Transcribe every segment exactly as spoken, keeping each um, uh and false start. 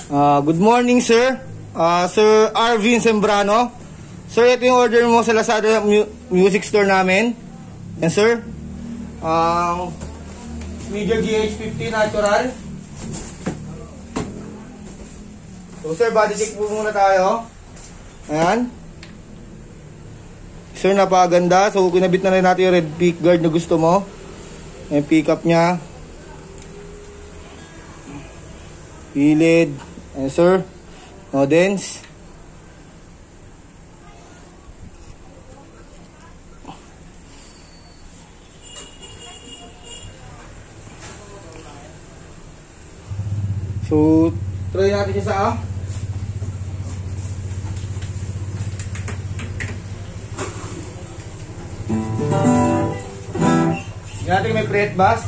Uh, good morning, sir. Uh, Sir Arvin Sembrano. Sir, ito yung order mo sa Lazada mu Music Store namin. Yan, sir. Ang uh, Media G H fifty Natural. So, sir, body check po muna tayo. Ayan. Sir, napakaganda. So, kinabit na rin natin yung red peak guard na gusto mo. Yung pick up niya. Pilid. Ayan, sir. Nodens. So, try natin siya sa ah. Hindi natin may fret bass.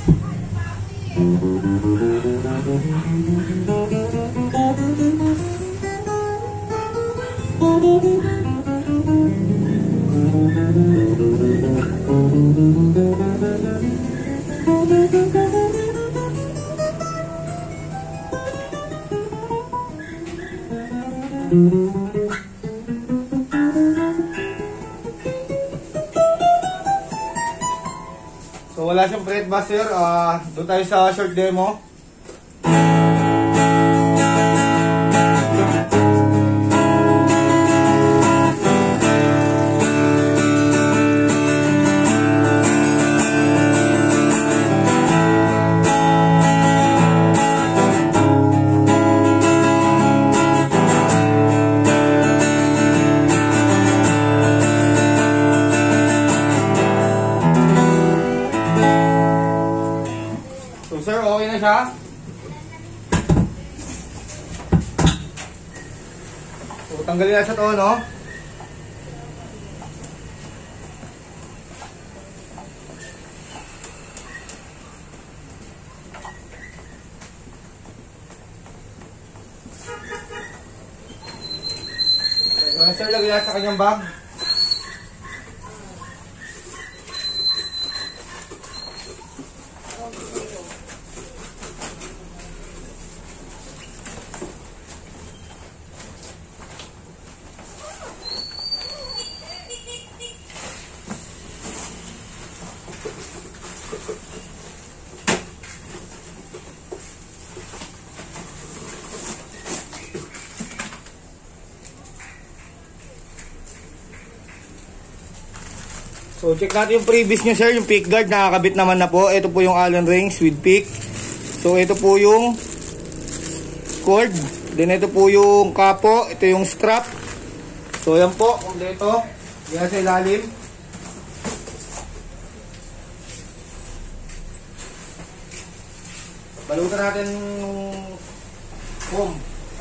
So wala siyang fret bass, sir. Uh, doon tayo sa short demo. Sir, okay na siya. So, tanggalin na sa to, no? So, sir, lagyan na sa kanyang bag. So, check natin yung previous nyo, sir. Yung pick guard, nakakabit naman na po. Ito po yung Allen rings with pick. So, ito po yung cord. Then, ito po yung kapo. Ito yung strap. So, yan po. Kompleto. Yan sa ilalim. Balutan natin yung foam.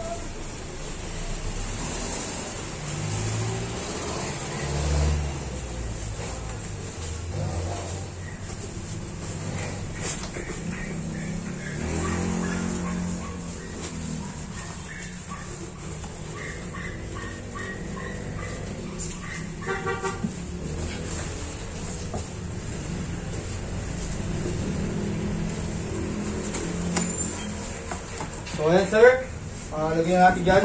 So, ayan, sir. Uh, lagyan natin dyan.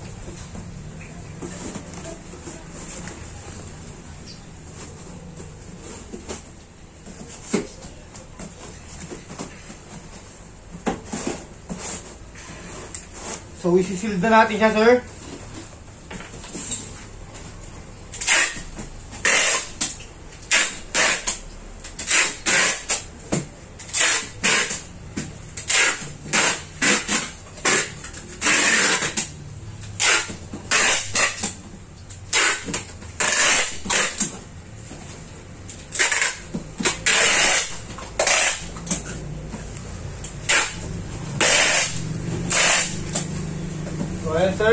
So, isi-seal na natin siya, sir. So, ayan, sir.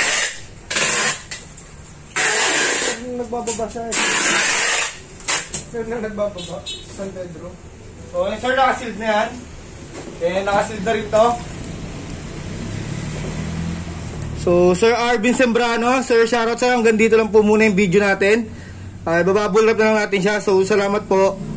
Nagbababa siya. Sir na nagbababa. San Pedro. So, yun, sir, nakasild na yan. Then, nakasild na rin to. So, Sir Arvin Sembrano, Sir, shoutout sa'yo. Hanggang dito lang po muna yung video natin. Ay, bababulap na lang natin siya. So, salamat po.